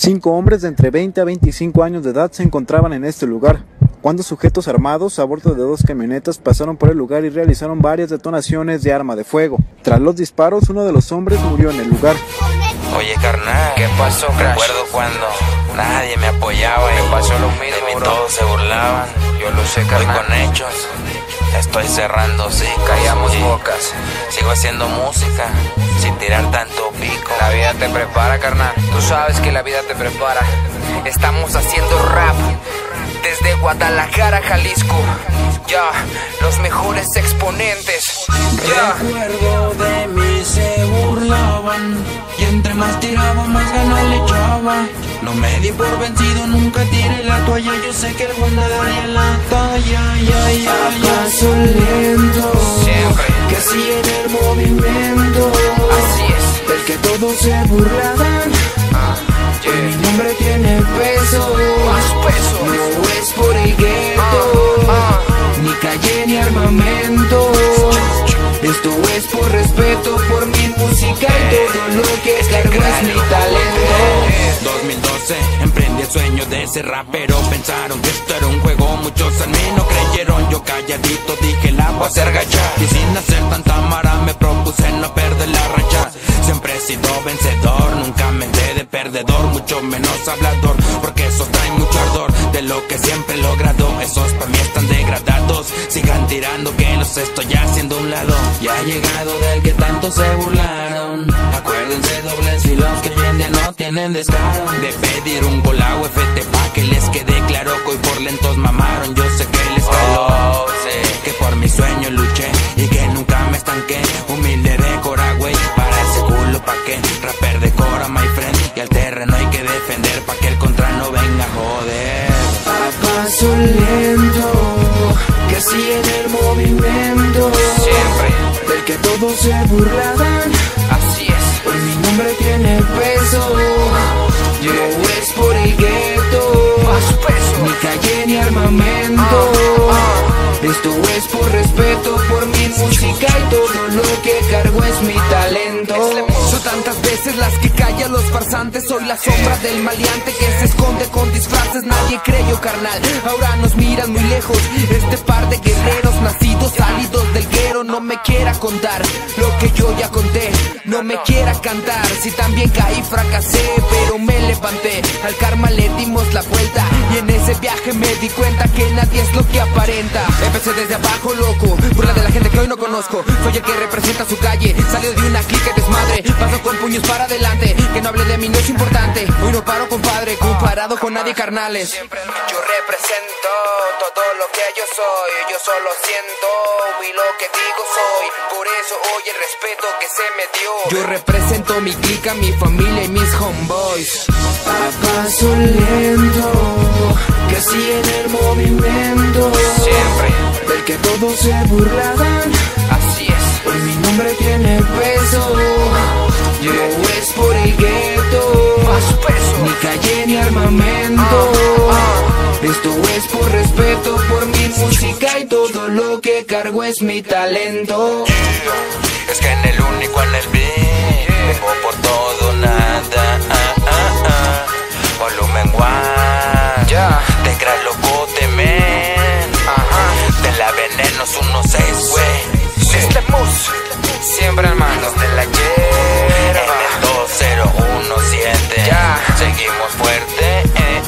5 hombres de entre 20 a 25 años de edad se encontraban en este lugar, cuando sujetos armados a bordo de 2 camionetas pasaron por el lugar y realizaron varias detonaciones de arma de fuego. Tras los disparos, uno de los hombres murió en el lugar. Oye, carnal, ¿qué pasó, Crash? Recuerdo cuando nadie me apoyaba y me pasó lo mismo, de mí todos se burlaban. Yo lo sé, carnal. Hoy con hechos estoy cerrando, sí, callamos bocas. Sigo haciendo música sin tirar tanto pico. La vida te prepara, carnal. Tú sabes que la vida te prepara. Estamos haciendo rap desde Guadalajara, Jalisco. Ya, los mejores exponentes. Ya. Recuerdo de mí se burlaban, y entre más tiraba más ganas le echaba. No me di por vencido, nunca tiré la toalla. Yo sé que algún día daría la talla. A paso lento, siempre, que sigue en el movimiento. Así es, del que todos se burlaban. Mi nombre tiene peso, más peso. No es por el gueto, ni calle ni armamento. Esto es por respeto, por mi música y todo lo que cargo es mi talento. 2012, emprendí el sueño de ser rapero. Pensaron que esto era un juego, muchos en mí no creyeron. Yo calladito dije la voy a hacer gachar, y sin hacer tanta mara me propuse no perder la racha. Siempre he sido vencedor, nunca me dé de perdedor, mucho menos hablador, porque esos traen mucho ardor de lo que siempre he logrado. Esos para mí están degradados, sigan tirando que los estoy haciendo a un lado. Ya ha llegado del que tanto se burlaron. Acuérdense dobles y los que hoy en día no tienen descaro de pedir un gol a UFT pa' que les quede claro que hoy por lentos mamaron. Yo sé que les caló, que por mi sueño luché y que nunca me estanqué. Humilde de Cora, güey, para ese culo pa' que rapper de Cora, my friend. Y al terreno hay que defender pa' que el contra no venga a joder. A paso lento, que sigue en el movimiento. Siempre, del que todos se burlaban. Así es, pues mi nombre tiene peso. No es por el gueto, más peso. ni calle ni armamento. Esto es por respeto, por mi música y todo lo que cargo es mi talento. Son tantas veces las que callan los farsantes. Soy la sombra del maleante que se esconde con disfraces. Nadie creyó, carnal, ahora nos miran muy lejos. Este par de guerreros nacidos, salidos del guero. No me quiera contar lo que yo ya conté, no me quiera cantar. Si también caí, fracasé, pero me levanté. Al karma le dimos la vuelta, y en ese viaje me di cuenta que nadie es lo que aparenta. Empecé desde abajo, loco, burla de la gente que hoy no conozco. Soy el que representa su calle, salió de una clica desmadre. Paso con puños para adelante, que no hable de mí no es importante. Hoy no paro, compadre, comparado con nadie, carnales. Yo represento todo lo que yo soy, yo solo siento y lo que digo soy. Por eso hoy el respeto que se me dio. Yo represento mi clica, mi familia y mis homeboys. A paso lento, que sigue en el movimiento. Siempre, del que todos se burlaban. así es, pues mi nombre tiene peso. No es por el gueto, más peso. ni calle ni armamento. Esto es por respeto, por mi música y todo lo que cargo es mi talento. Es que en el único, en el beat, vengo por todo, nada. Volumen one, ya, te creas locote, man. De la veneno 1-6, güey. Este mus, siempre hermanos de la hierba. En el 2017, ya, seguimos fuerte,